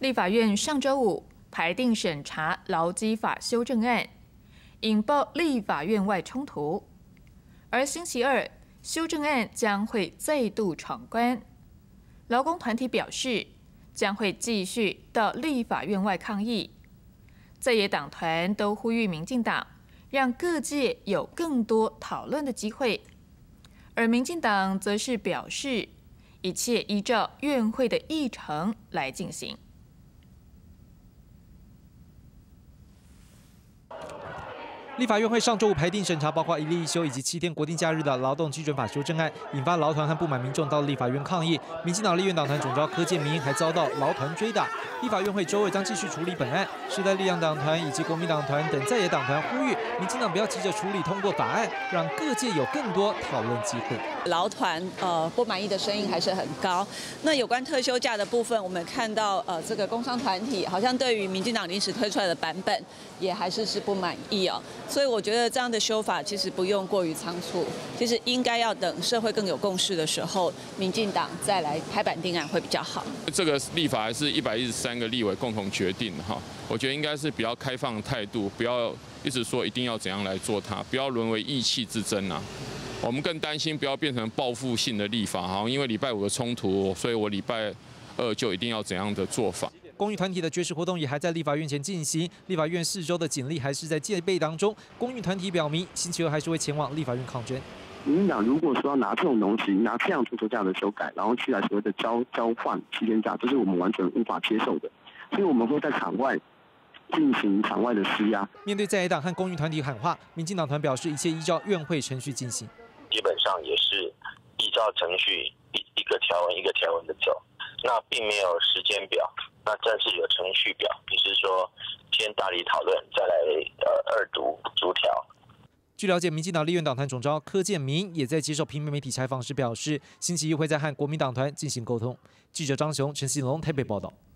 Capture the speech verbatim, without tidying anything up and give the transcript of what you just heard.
立法院上周五排定审查劳基法修正案，引爆立法院外冲突。而星期二，修正案将会再度闯关。劳工团体表示，将会继续到立法院外抗议。在野党团都呼吁民进党，让各界有更多讨论的机会。而民进党则是表示，一切依照院会的议程来进行。 立法院会上周五排定审查包括一例一休以及七天国定假日的劳动基准法修正案，引发劳团和不满民众到立法院抗议。民进党立院党团总召柯建铭还遭到劳团追打。立法院会周二将继续处理本案。时代力量党团以及国民党团等在野党团呼吁民进党不要急着处理通过法案，让各界有更多讨论机会。 劳团呃不满意的声音还是很高。那有关特休假的部分，我们看到呃这个工商团体好像对于民进党临时推出来的版本也还是是不满意哦。所以我觉得这样的修法其实不用过于仓促，其实应该要等社会更有共识的时候，民进党再来拍板定案会比较好。 这个立法还是一百一十三个立委共同决定的哈，我觉得应该是比较开放的态度，不要一直说一定要怎样来做它，不要沦为意气之争啊。我们更担心不要变成报复性的立法哈，因为礼拜五的冲突，所以我礼拜二就一定要怎样的做法。 公益团体的绝食活动也还在立法院前进行，立法院四周的警力还是在戒备当中。公益团体表明，星期二还是会前往立法院抗争。 民进党如果说要拿这种东西，拿这样特殊假的修改，然后去来所谓的交交换七天假，这是我们完全无法接受的。所以我们会在场外进行场外的施压。 面对在野党和公益团体喊话，民进党团表示一切依照院会程序进行， 基本上也是依照程序一一个条文一个条文的走，那并没有时间表。那正是有程序表，比如说先大力讨论，再来呃二读逐条。 据了解，民进党立院党团总召柯建铭也在接受平面媒体采访时表示，星期一会再和国民党团进行沟通。记者张雄、陈信龙台北报道。